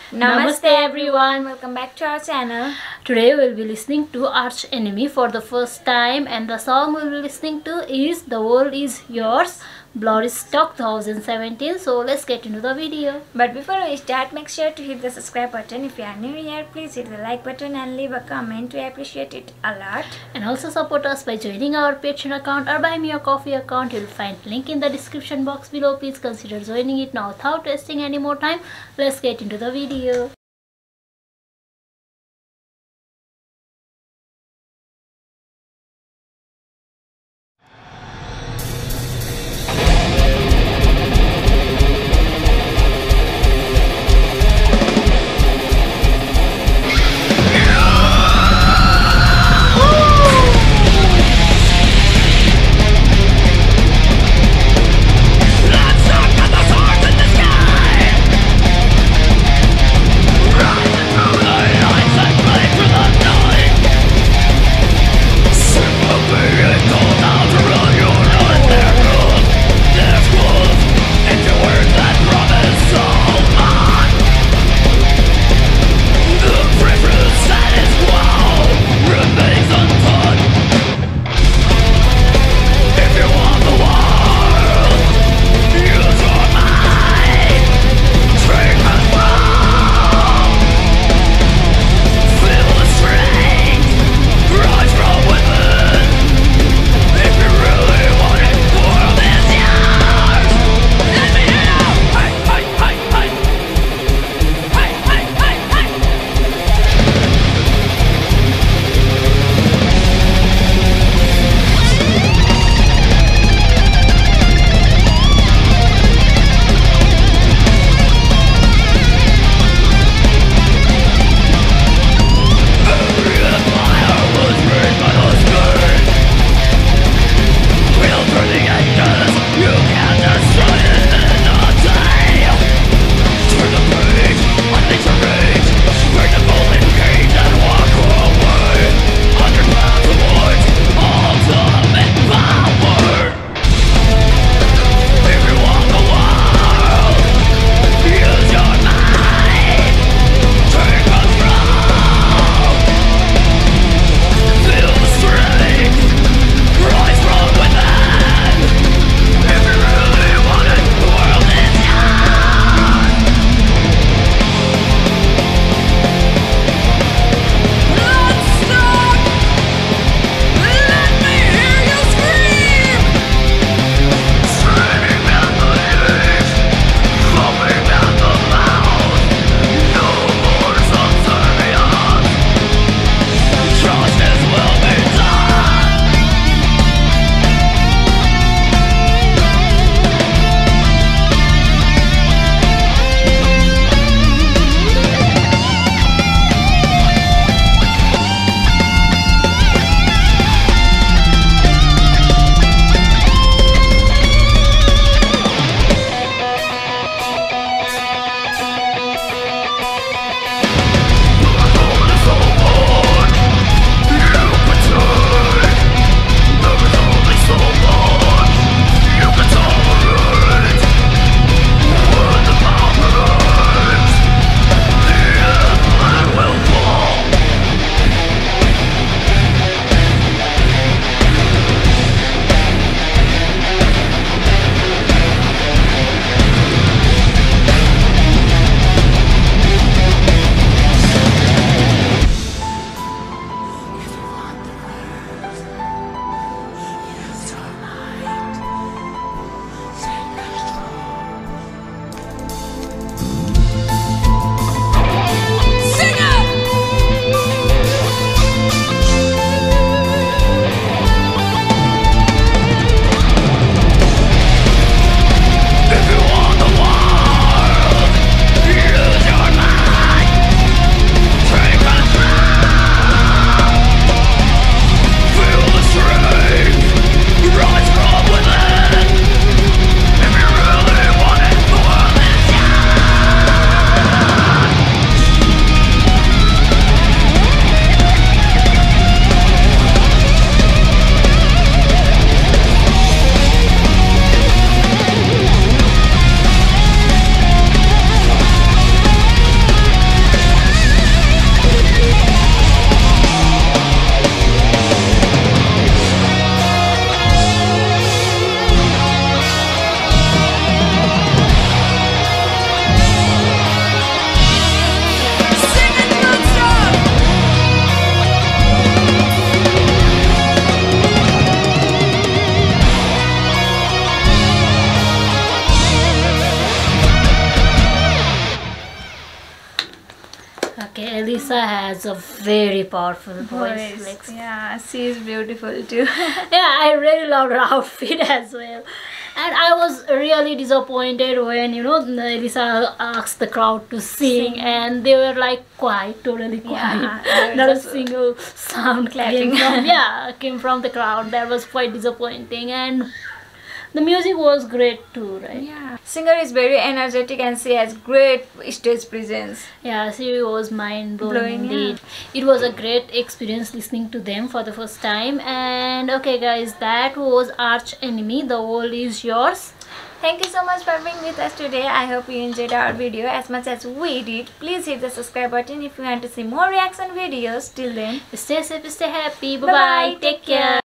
Namaste everyone, welcome back to our channel. Today we'll be listening to Arch Enemy for the first time, and the song we'll be listening to is The World Is Yours, Bloodstock 2017. So let's get into the video. But before we start, make sure to hit the subscribe button. If you are new here, please hit the like button and leave a comment. We appreciate it a lot. And also support us by joining our Patreon account or Buy Me a Coffee account. You'll find link in the description box below. Please consider joining it now. Without wasting any more time, let's get into the video. Let's look at the stars in the sky! Okay, Alissa has a very powerful voice. Like, yeah, she is beautiful too. yeah, I really loved her outfit as well. And I was really disappointed when, you know, Alissa asked the crowd to sing and they were like quiet, totally quiet. Yeah, not a single sound clapping. came from the crowd. That was quite disappointing. And the music was great too, right? Yeah. Singer is very energetic and she has great stage presence. Yeah, she was mind-blowing indeed. Yeah. It was a great experience listening to them for the first time. And okay guys, that was Arch Enemy, The World Is Yours. Thank you so much for being with us today. I hope you enjoyed our video as much as we did. Please hit the subscribe button if you want to see more reaction videos. Till then, Stay safe, stay happy. Bye-bye. Take care.